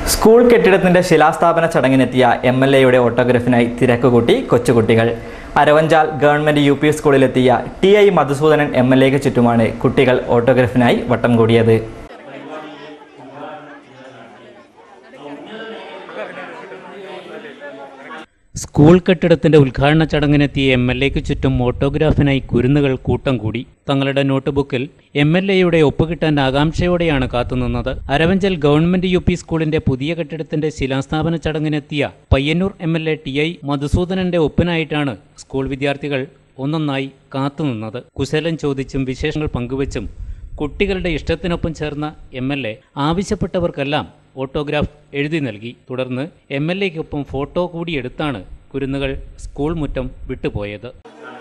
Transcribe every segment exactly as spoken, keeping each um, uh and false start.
School കെട്ടിടത്തിന്റെ ശിലാസ്ഥാപന ചടങ്ങിനെത്തിയ M L എയുടെ ഓട്ടോഗ്രാഫിനായി തിരക്കുകൂട്ടി കൊച്ചുകുട്ടികൾ. അരവഞ്ചാൽ ഗവൺമെന്റ് യു പി സ്കൂളിലെത്തിയ T I Madhusoodanan M L എക്ക് ചുറ്റുമാണ് കുട്ടികൾ ഓട്ടോഗ്രാഫിനായി വട്ടം കൂടിയത്. സ്കൂൾ കെട്ടിടത്തിന്റെ ഉദ്ഘാടന ചടങ്ങിനെത്തിയ എം എൽ എക്ക് ചുറ്റും ഓട്ടോഗ്രാഫിനായി കുരുന്നുകൾ കൂട്ടം കൂടി. തങ്ങളുടെ നോട്ട്ബുക്കിൽ എം എൽ എയുടെ ഒപ്പുകിട്ടാൻ ആകാംക്ഷയോടെയാണ് കാത്തുനിന്നത്. അരവഞ്ചൽ ഗവൺമെന്റ് യു പി സ്കൂളിന്റെ പുതിയ കെട്ടിടത്തിന്റെ ശിലാസ്ഥാപന ചടങ്ങിനെത്തിയ Payyanur M L A T I മധുസൂദനന്റെ ഒപ്പിനായിട്ടാണ് സ്കൂൾ വിദ്യാർത്ഥികൾ ഒന്നൊന്നായി കാത്തുനിന്നത്. കുശലം ചോദിച്ചും വിശേഷങ്ങൾ പങ്കുവച്ചും കുട്ടികളുടെ ഇഷ്ടത്തിനൊപ്പം ചേർന്ന എം എൽ എ ആവശ്യപ്പെട്ടവർക്കെല്ലാം ഓട്ടോഗ്രാഫ് എഴുതി നൽകി. തുടർന്ന് എം എൽ എക്കൊപ്പം ഫോട്ടോ കൂടി എടുത്താണ് കുരുന്നുകൾ സ്കൂൾ മുറ്റം വിട്ടുപോയത്.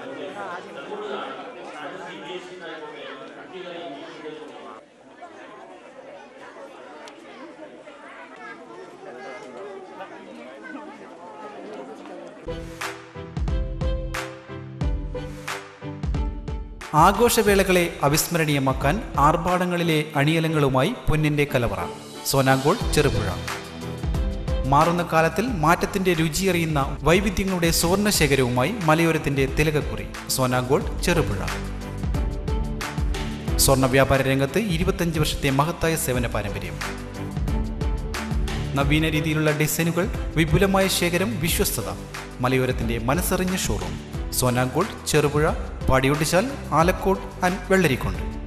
ആഘോഷവേളകളെ അവിസ്മരണീയമാക്കാൻ ആർഭാടങ്ങളിലെ അണിയലങ്ങളുമായി പൊന്നിന്റെ കലവറ. സോനാങ്കോൾ ചെറുപുഴ. മാറുന്ന കാലത്തിൽ മാറ്റത്തിന്റെ രുചിയറിയുന്ന വൈവിധ്യങ്ങളുടെ സ്വർണ്ണശേഖരവുമായി മലയോരത്തിന്റെ തിലകക്കുറി. സോനാങ്കോൾ ചെറുപുഴ. സ്വർണ്ണ വ്യാപാര രംഗത്ത് ഇരുപത്തഞ്ച് വർഷത്തെ മഹത്തായ സേവന പാരമ്പര്യം. നവീന രീതിയിലുള്ള ഡിസൈനുകൾ, വിപുലമായ ശേഖരം, വിശ്വസ്തത. മലയോരത്തിന്റെ മനസ്സറിഞ്ഞ ഷോറൂം. സോനാങ്കോൾ ചെറുപുഴ, പാടിയൊട്ടിച്ചാൽ, ആലക്കോട് ആൻഡ് വെള്ളരിക്കുണ്ട്.